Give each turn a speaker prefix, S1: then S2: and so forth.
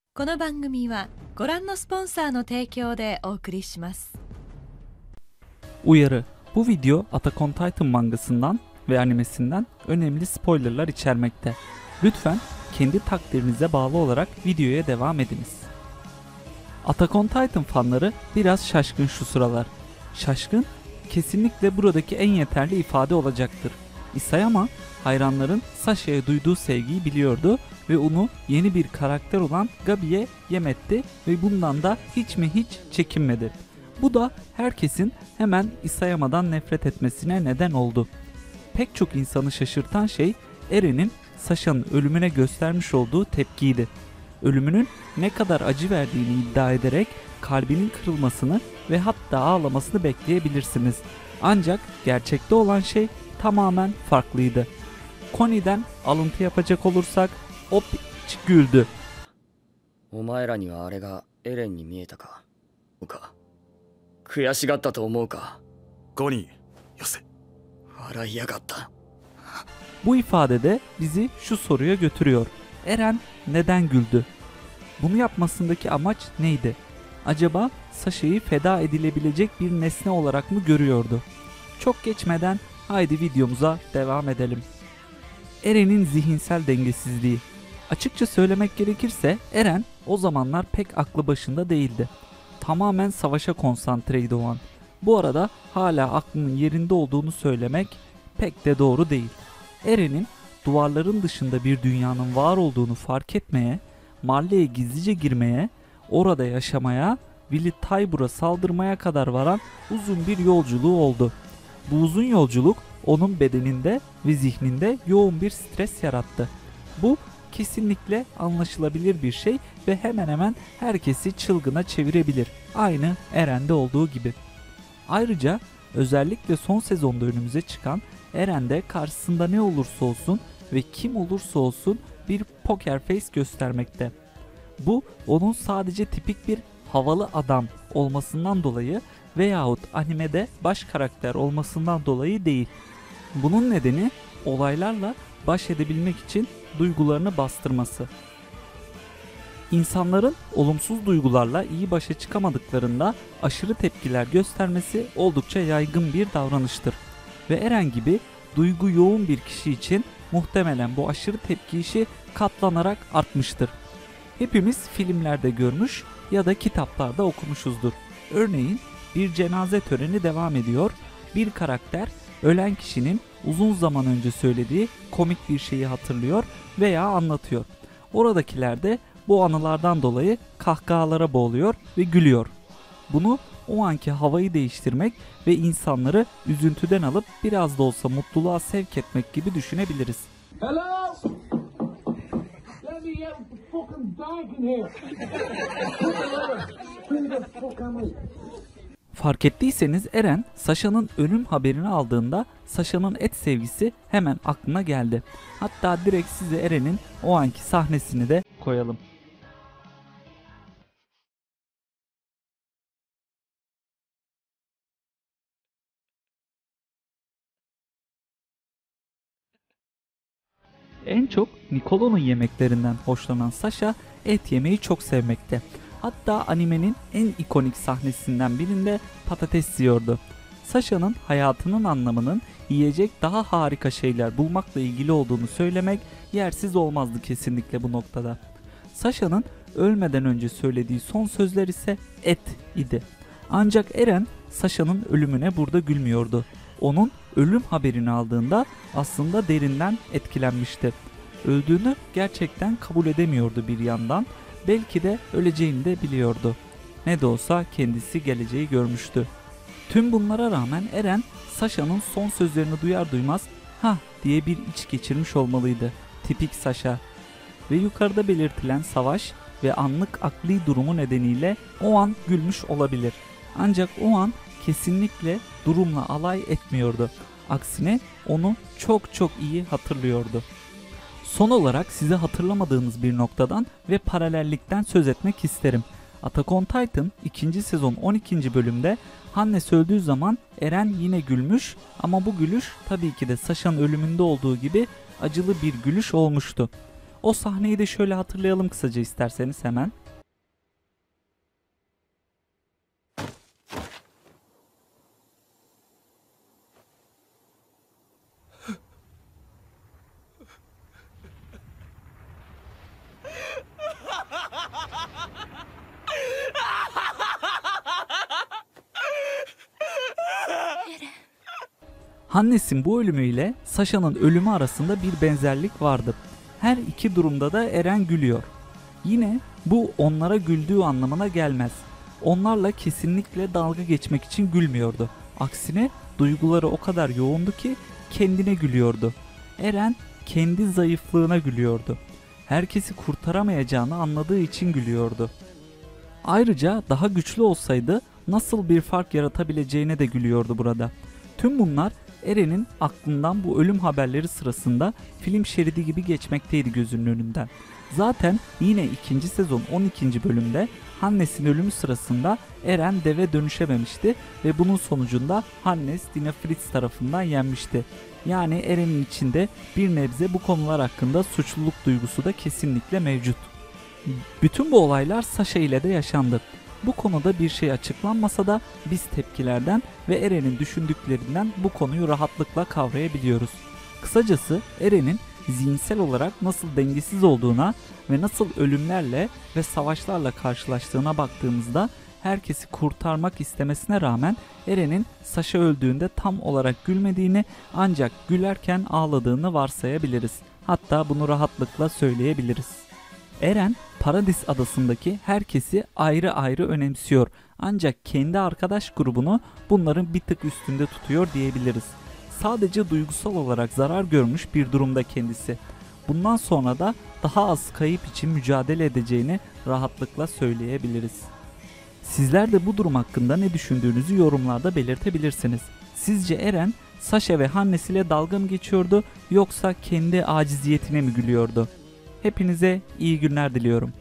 S1: この番組はご覧のスポンサーの提供でお送りします。
S2: Uyarı: Bu video Attack on Titan mangasından ve animesinden önemli spoilerlar içermekte. Lütfen kendi takdirinize bağlı olarak videoya devam ediniz. Attack on Titan fanları biraz şaşkın şu sıralar. Şaşkın kesinlikle buradaki en yeterli ifade olacaktır. Isayama hayranların Sasha'ya duyduğu sevgiyi biliyordu ve onu yeni bir karakter olan Gabi'ye yem etti ve bundan da hiç mi hiç çekinmedi. Bu da herkesin hemen Isayama'dan nefret etmesine neden oldu. Pek çok insanı şaşırtan şey Eren'in Sasha'nın ölümüne göstermiş olduğu tepkiydi. Ölümünün ne kadar acı verdiğini iddia ederek kalbinin kırılmasını ve hatta ağlamasını bekleyebilirsiniz. Ancak gerçekte olan şey tamamen farklıydı. Connie'den alıntı yapacak olursak o piç güldü.
S3: お前らにはあれがエレンに見えたか。悔しがったと思うか。
S4: コニー、よせ。
S3: 笑いやがった。
S2: Bu ifadede bizi şu soruya götürüyor. Eren neden güldü? Bunu yapmasındaki amaç neydi? Acaba Sasha'yı feda edilebilecek bir nesne olarak mı görüyordu? Çok geçmeden haydi videomuza devam edelim. Eren'in zihinsel dengesizliği. Açıkça söylemek gerekirse Eren o zamanlar pek aklı başında değildi. Tamamen savaşa konsantreydi o an. Bu arada hala aklının yerinde olduğunu söylemek pek de doğru değil. Eren'in duvarların dışında bir dünyanın var olduğunu fark etmeye, Marley'e gizlice girmeye, orada yaşamaya, Willy Tybur'a saldırmaya kadar varan uzun bir yolculuğu oldu. Bu uzun yolculuk onun bedeninde ve zihninde yoğun bir stres yarattı. Bu kesinlikle anlaşılabilir bir şey ve hemen hemen herkesi çılgına çevirebilir. Aynı Eren'de olduğu gibi. Ayrıca özellikle son sezonda önümüze çıkan Eren'de karşısında ne olursa olsun ve kim olursa olsun bir poker face göstermekte. Bu onun sadece tipik bir havalı adam olmasından dolayı veyahut animede baş karakter olmasından dolayı değil. Bunun nedeni olaylarla baş edebilmek için duygularını bastırması. İnsanların olumsuz duygularla iyi başa çıkamadıklarında aşırı tepkiler göstermesi oldukça yaygın bir davranıştır. Ve Eren gibi duygu yoğun bir kişi için muhtemelen bu aşırı tepki işi katlanarak artmıştır. Hepimiz filmlerde görmüş ya da kitaplarda okumuşuzdur. Örneğin bir cenaze töreni devam ediyor. Bir karakter ölen kişinin uzun zaman önce söylediği komik bir şeyi hatırlıyor veya anlatıyor. Oradakiler de bu anılardan dolayı kahkahalara boğuluyor ve gülüyor. Bunu o anki havayı değiştirmek ve insanları üzüntüden alıp biraz da olsa mutluluğa sevk etmek gibi düşünebiliriz.
S5: Hello? Let me get fucking dog in here. Bring the fuck on me.
S2: Fark ettiyseniz Eren Sasha'nın ölüm haberini aldığında Sasha'nın et sevgisi hemen aklına geldi. Hatta direkt size Eren'in o anki sahnesini de koyalım. En çok Niccolo'nun yemeklerinden hoşlanan Sasha et yemeyi çok sevmekte. Hatta animenin en ikonik sahnesinden birinde patates yiyordu. Sasha'nın hayatının anlamının yiyecek daha harika şeyler bulmakla ilgili olduğunu söylemek yersiz olmazdı kesinlikle bu noktada. Sasha'nın ölmeden önce söylediği son sözler ise et idi. Ancak Eren Sasha'nın ölümüne burada gülmüyordu. Onun ölüm haberini aldığında aslında derinden etkilenmişti. Öldüğünü gerçekten kabul edemiyordu bir yandan. Belki de öleceğini de biliyordu. Ne de olsa kendisi geleceği görmüştü. Tüm bunlara rağmen Eren Sasha'nın son sözlerini duyar duymaz "ha" diye bir iç geçirmiş olmalıydı. Tipik Sasha. Ve yukarıda belirtilen savaş ve anlık akli durumu nedeniyle o an gülmüş olabilir. Ancak o an kesinlikle durumla alay etmiyordu. Aksine onu çok çok iyi hatırlıyordu. Son olarak size hatırlamadığınız bir noktadan ve paralellikten söz etmek isterim. Attack on Titan 2. sezon 12. bölümde Hannes öldüğü zaman Eren yine gülmüş ama bu gülüş tabii ki de Sasha'nın ölümünde olduğu gibi acılı bir gülüş olmuştu. O sahneyi de şöyle hatırlayalım kısaca isterseniz hemen. Hannes'in bu ölümüyle Sasha'nın ölümü arasında bir benzerlik vardı. Her iki durumda da Eren gülüyor. Yine bu onlara güldüğü anlamına gelmez. Onlarla kesinlikle dalga geçmek için gülmüyordu. Aksine duyguları o kadar yoğundu ki kendine gülüyordu. Eren kendi zayıflığına gülüyordu. Herkesi kurtaramayacağını anladığı için gülüyordu. Ayrıca daha güçlü olsaydı nasıl bir fark yaratabileceğine de gülüyordu burada. Tüm bunlar Eren'in aklından bu ölüm haberleri sırasında film şeridi gibi geçmekteydi gözünün önünden. Zaten yine 2. sezon 12. bölümde Hannes'in ölümü sırasında Eren deve dönüşememişti ve bunun sonucunda Hannes Dina Fritz tarafından yenmişti. Yani Eren'in içinde bir nebze bu konular hakkında suçluluk duygusu da kesinlikle mevcut. Bütün bu olaylar Sasha ile de yaşandı. Bu konuda bir şey açıklanmasa da biz tepkilerden ve Eren'in düşündüklerinden bu konuyu rahatlıkla kavrayabiliyoruz. Kısacası Eren'in zihinsel olarak nasıl dengesiz olduğuna ve nasıl ölümlerle ve savaşlarla karşılaştığına baktığımızda herkesi kurtarmak istemesine rağmen Eren'in Sasha öldüğünde tam olarak gülmediğini, ancak gülerken ağladığını varsayabiliriz. Hatta bunu rahatlıkla söyleyebiliriz. Eren, Paradis adasındaki herkesi ayrı ayrı önemsiyor, ancak kendi arkadaş grubunu bunların bir tık üstünde tutuyor diyebiliriz. Sadece duygusal olarak zarar görmüş bir durumda kendisi. Bundan sonra da daha az kayıp için mücadele edeceğini rahatlıkla söyleyebiliriz. Sizler de bu durum hakkında ne düşündüğünüzü yorumlarda belirtebilirsiniz. Sizce Eren, Sasha ve Hannes ile dalga mı geçiyordu, yoksa kendi aciziyetine mi gülüyordu? Hepinize iyi günler diliyorum.